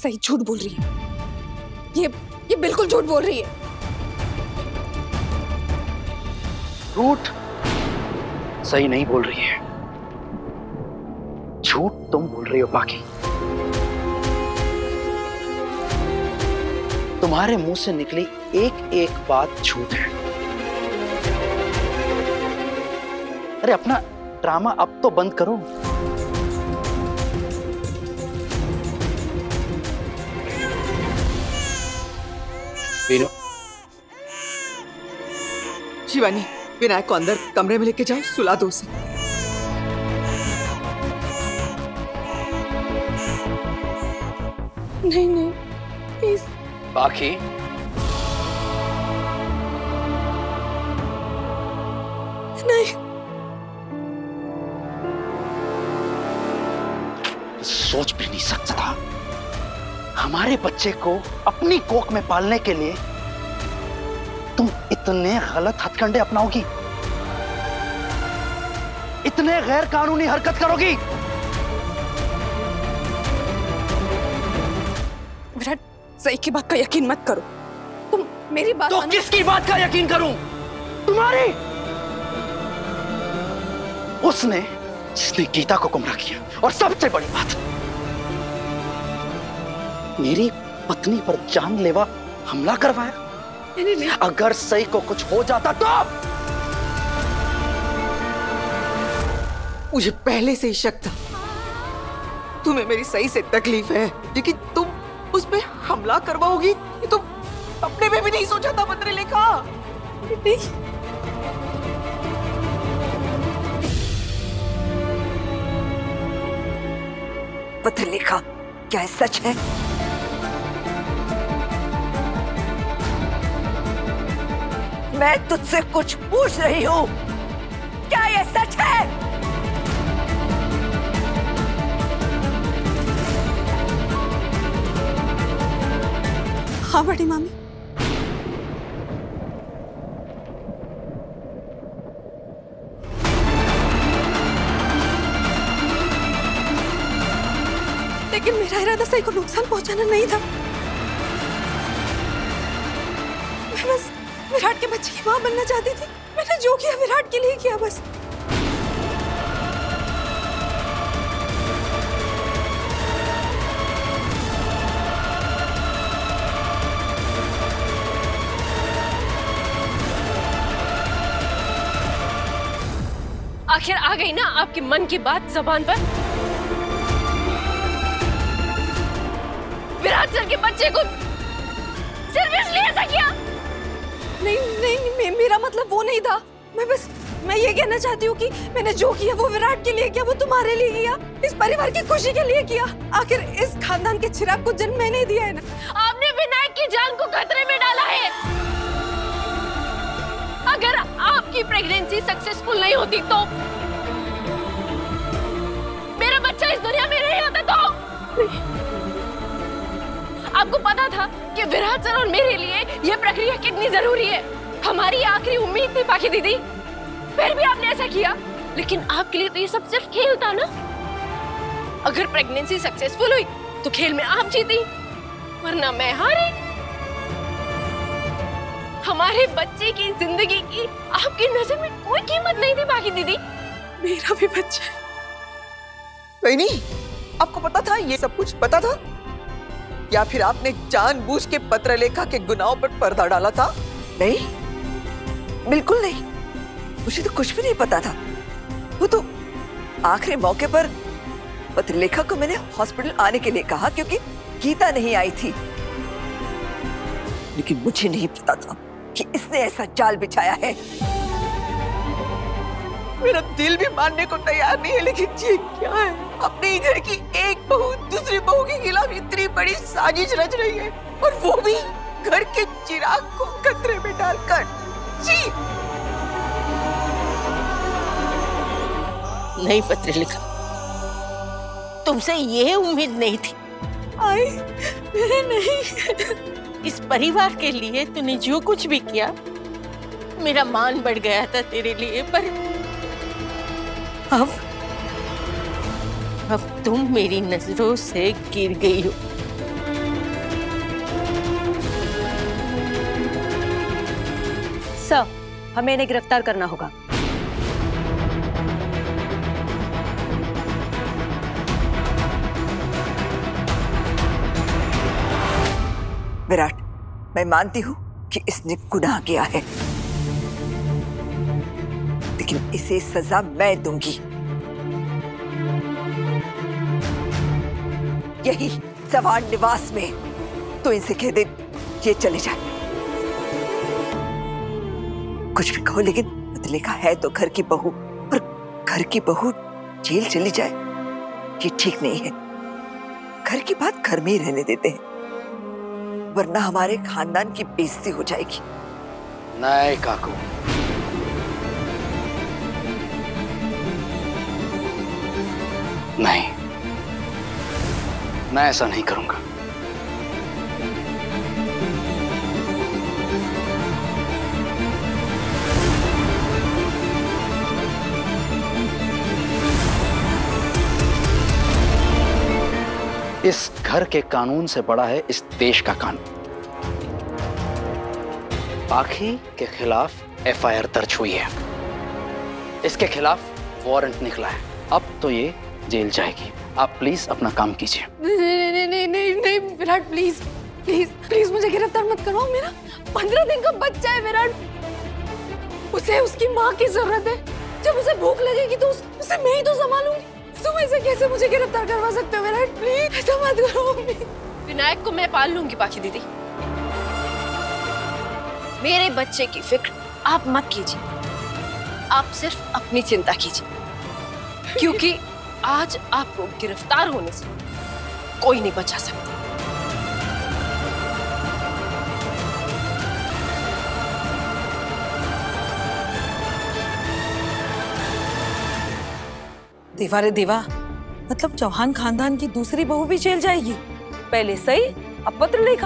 सही झूठ बोल रही है। ये बिल्कुल झूठ बोल रही है। झूठ सही नहीं बोल रही है, झूठ तुम बोल रही हो पाकी। तुम्हारे मुंह से निकली एक एक बात झूठ है। अरे अपना ड्रामा अब तो बंद करो। वीरू, शिवानी, विनायक को अंदर कमरे में लेके जाओ, सुला दो उसे। नहीं नहीं प्लीज। बाकी नहीं, सोच भी नहीं सकता था हमारे बच्चे को अपनी कोख में पालने के लिए तुम इतने गलत हथकंडे अपनाओगी, इतने गैर कानूनी हरकत करोगी। विराट, सही की बात का यकीन मत करो। तुम मेरी बात तो किसकी बात का यकीन करूं? तुम्हारी? उसने जिसने गीता को गुमराह किया, और सबसे बड़ी बात, मेरी पत्नी पर जानलेवा हमला करवाया। नहीं। अगर सही को कुछ हो जाता तो? मुझे पहले से ही शक था तुम्हें मेरी सही से तकलीफ है, लेकिन तुम उस पे हमला करवाओगी ये तो अपने में भी नहीं सोचा था पत्रलेखा। नहीं। पत्रलेखा, क्या ये सच है? मैं तुझसे कुछ पूछ रही हूँ, क्या ये सच है? हाँ बड़ी मामी। लेकिन मेरा इरादा सही को नुकसान पहुंचाना नहीं था। मैं बस विराट के बच्चे की मां बनना चाहती थी। मैंने जो किया विराट के लिए किया बस। आखिर आ गई ना आपके मन की बात जबान पर। विराट सर के बच्चे को सिर्फ इसलिए ऐसा किया? नहीं, मेरा मतलब वो नहीं था। मैं ये कहना चाहती हूँ कि मैंने जो किया वो विराट के लिए किया, वो तुम्हारे लिए किया, इस परिवार की खुशी के लिए किया। आखिर इस खानदान के चिराग को जन्म मैंने दिया है ना। आपने विनायक की जान को खतरे में डाला है। अगर आपकी प्रेगनेंसी सक्सेसफुल नहीं होती तो मेरा बच्चा इस दुनिया में नहीं आता तो? आपको पता था कि विराट सर और मेरे लिए यह प्रक्रिया कितनी जरूरी है। हमारी आखिरी उम्मीद थी पाखी दीदी, फिर भी आपने ऐसा किया। लेकिन आपके लिए तो ये सब सिर्फ खेल था ना। अगर प्रेगनेंसी सक्सेसफुल हुई तो खेल में आप जीती, वरना मैं हारी। हमारे बच्चे की जिंदगी की आपकी नजर में कोई कीमत नहीं थी पाखी दीदी। मेरा भी बच्चा है। नहीं, आपको पता था, ये सब कुछ पता था, या फिर आपने जानबूझ के पत्रलेखा के गुनाहों पर पर्दा डाला था? नहीं, बिल्कुल नहीं, मुझे तो कुछ भी नहीं पता था। वो तो आखिरी मौके पर पत्रलेखा को मैंने हॉस्पिटल आने के लिए कहा क्योंकि गीता नहीं आई थी, लेकिन मुझे नहीं पता था कि इसने ऐसा जाल बिछाया है। मेरा दिल भी मानने को तैयार नहीं है, लेकिन ये क्या है? अपने घर की एक बहू दूसरी बहू के खिलाफ इतनी बड़ी साजिश रच रही है, और वो भी घर के चिराग को खतरे में डालकर। जी नहीं पत्रलेखा, तुमसे ये उम्मीद नहीं थी। आई नहीं। इस परिवार के लिए तूने जो कुछ भी किया, मेरा मान बढ़ गया था तेरे लिए, पर अब तुम मेरी नजरों से गिर गई हो। सर, हमें इन्हें गिरफ्तार करना होगा। विराट, मैं मानती हूं कि इसने गुनाह किया है, लेकिन इसे सजा मैं दूंगी। यही चव्हाण निवास में। तो इनसे कह दे ये चले जाए। कुछ भी कहो, लेकिन पत्रलेखा है तो घर की बहू, पर घर की बहू जेल चली जाए ये ठीक नहीं है। घर की बात घर में ही रहने देते हैं, वरना हमारे खानदान की बेइज्जती हो जाएगी। नहीं काकू, नहीं, मैं ऐसा नहीं करूंगा। इस घर के कानून से बड़ा है इस देश का कानून। पाखी के खिलाफ एफआईआर दर्ज हुई है, इसके खिलाफ वारंट निकला है। अब तो ये जेल जाएगी। आप प्लीज अपना काम कीजिए। नहीं नहीं नहीं नहीं विराट, प्लीज प्लीज प्लीज मुझे गिरफ्तार मत करो। मेरा 15 दिन का बच्चा है विराट, उसे उसकी माँ की जरूरत है। जब उसे भूख लगेगी तो उसे मैं ही तो संभालूंगी। तुम ऐसे कैसे मुझे गिरफ्तार करवा सकते हो विराट? प्लीज ऐसा मत करो। विनायक को मैं पाल लूंगी पाखी दीदी। मेरे बच्चे की फिक्र आप मत कीजिए, आप सिर्फ अपनी चिंता कीजिए, क्योंकि आज आपको गिरफ्तार होने से कोई नहीं बचा सकता। देवा रे देवा, मतलब चौहान खानदान की दूसरी बहू भी जेल जाएगी? पहले सही, अब पत्रलेखा।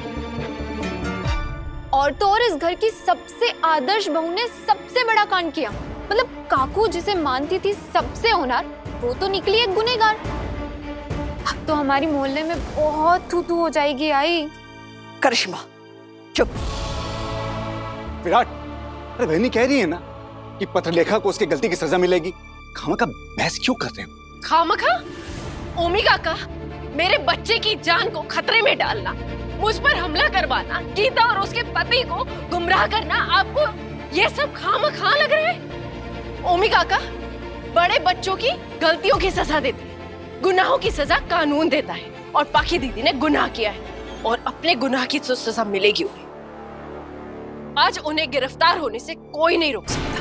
और तो और इस घर की सबसे आदर्श बहू ने सबसे बड़ा कांड किया। मतलब काकू जिसे मानती थी सबसे होनहार, वो तो निकली एक गुनहगार। अब तो हमारी मोहल्ले में बहुत थू-थू हो जाएगी। आई करिश्मा चुप। विराट, अरे बहनी कह रही है ना कि पत्रलेखा को उसकी गलती की सजा मिलेगी। खामखा बहस क्यों कर रहे हो? खामखा? ओमी काका, मेरे बच्चे की जान को खतरे में डालना, मुझ पर हमला करवाना, गीता और उसके पति को गुमराह करना, आपको ये सब खामखा लग रहा है? ओमी काका, बड़े बच्चों की गलतियों की सजा देते हैं, गुनाहों की सजा कानून देता है। और पाखी दीदी ने गुनाह किया है और अपने गुनाह की तो सजा मिलेगी उन्हें। आज उन्हें गिरफ्तार होने से कोई नहीं रोक सकता।